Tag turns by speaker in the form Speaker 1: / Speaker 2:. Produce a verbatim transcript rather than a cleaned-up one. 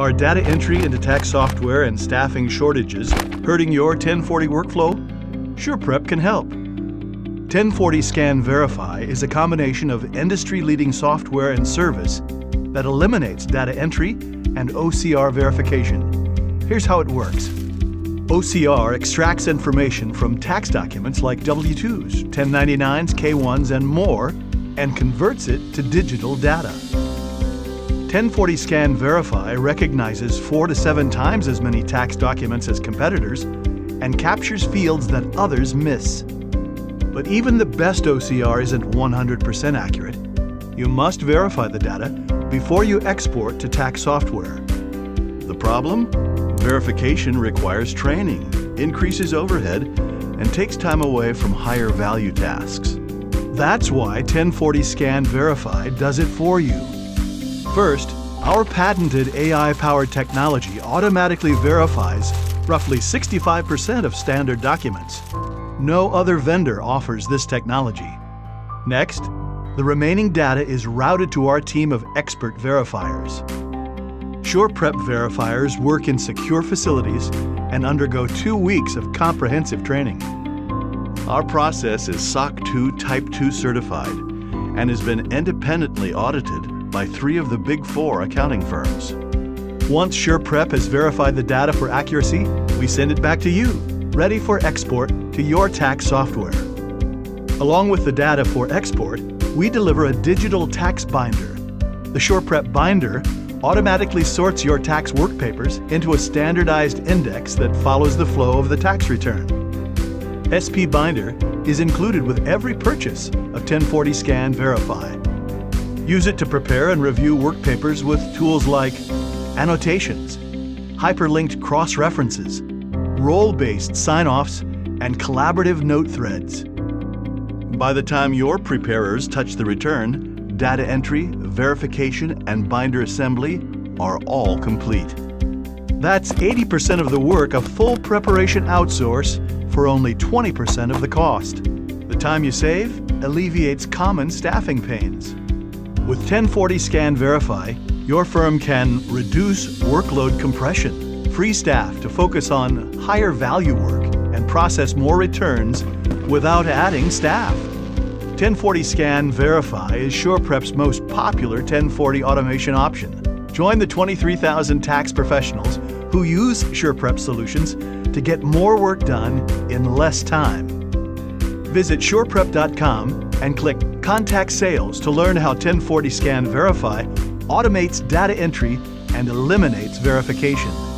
Speaker 1: Are data entry into tax software and staffing shortages hurting your ten forty workflow? SurePrep can help. ten forty SCANverify is a combination of industry-leading software and service that eliminates data entry and O C R verification. Here's how it works. O C R extracts information from tax documents like W two's, ten ninety-nines, K ones, and more, and converts it to digital data. ten forty SCANverify recognizes four to seven times as many tax documents as competitors and captures fields that others miss. But even the best O C R isn't one hundred percent accurate. You must verify the data before you export to tax software. The problem? Verification requires training, increases overhead, and takes time away from higher value tasks. That's why ten forty SCANverify does it for you. First, our patented A I-powered technology automatically verifies roughly sixty-five percent of standard documents. No other vendor offers this technology. Next, the remaining data is routed to our team of expert verifiers. SurePrep verifiers work in secure facilities and undergo two weeks of comprehensive training. Our process is S O C two Type two certified and has been independently audited by three of the Big Four accounting firms. Once SurePrep has verified the data for accuracy, we send it back to you, ready for export to your tax software. Along with the data for export, we deliver a digital tax binder. The SurePrep binder automatically sorts your tax workpapers into a standardized index that follows the flow of the tax return. S P Binder is included with every purchase of ten forty SCANverify. Use it to prepare and review workpapers with tools like annotations, hyperlinked cross-references, role-based sign-offs, and collaborative note threads. By the time your preparers touch the return, data entry, verification, and binder assembly are all complete. That's eighty percent of the work of full preparation outsource for only twenty percent of the cost. The time you save alleviates common staffing pains. With ten forty SCANverify, your firm can reduce workload compression, free staff to focus on higher value work, and process more returns without adding staff. ten forty SCANverify is SurePrep's most popular ten forty automation option. Join the twenty-three thousand tax professionals who use SurePrep solutions to get more work done in less time. Visit SurePrep dot com and click Contact Sales to learn how ten forty SCANverify automates data entry and eliminates verification.